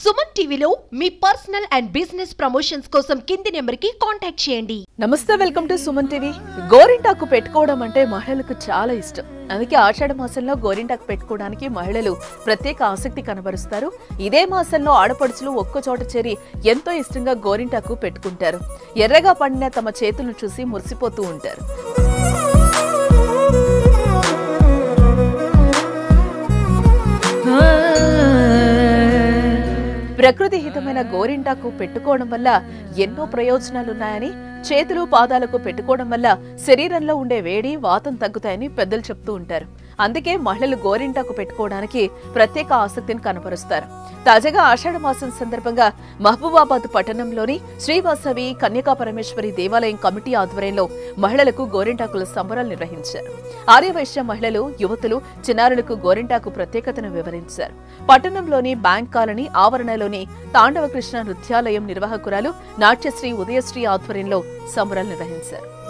సుమన్ టీవీలో మీ personal and business promotions కోసం కింది నెంబర్కి కాంటాక్ట్ చేయండి. నమస్తే, వెల్కమ్ టు సుమన్ టీవీ. గోరింటాకు పెట్టుకోవడం అంటే మహిళలకు చాలా ఇష్టం. అందుకే ఆషాఢ మాసంలో గోరింటాకు పెట్టుకోవడానికి మహిళలు ప్రత్యేక ఆసక్తి కనబరుస్తారు. ఇదే మాసంలో ఆడపడుచులు ఒక్క చోట చేరి ఎంతో ఇష్టంగా గోరింటాకు పెట్టుకుంటారు. ఎర్రగా పండిన తమ చేతులను చూసి మురిసిపోతూ ఉంటారు. ప్రకృతి హితమైన గోరింటాకు పెట్టుకోవడం వల్ల ఎన్నో ప్రయోజనాలున్నాయని, చేతులు పాదాలకు పెట్టుకోవడం వల్ల శరీరంలో ఉండే వేడి, వాతం తగ్గుతాయని పెద్దలు చెప్తూ ఉంటారు. అందుకే మహిళలు గోరింటాకు పెట్టుకోవడానికి ప్రత్యేక ఆసక్తిని కనపరుస్తారు. తాజాగా ఆషాఢ మాసం సందర్భంగా మహబూబాబాద్ పట్టణంలోని శ్రీవాసవి కన్యకా పరమేశ్వరి దేవాలయం కమిటీ ఆధ్వర్యంలో మహిళలకు గోరింటాకుల సంబరాలు నిర్వహించారు. ఆర్యవైశ్య మహిళలు, యువతులు, చిన్నారులకు గోరింటాకు ప్రత్యేకతను వివరించారు. పట్టణంలోని బ్యాంక్ కాలనీ ఆవరణలోని తాండవ కృష్ణ నృత్యాలయం నిర్వాహకురాలు నాట్యశ్రీ ఉదయశ్రీ ఆధ్వర్యంలో సంబరాలు నిర్వహించారు.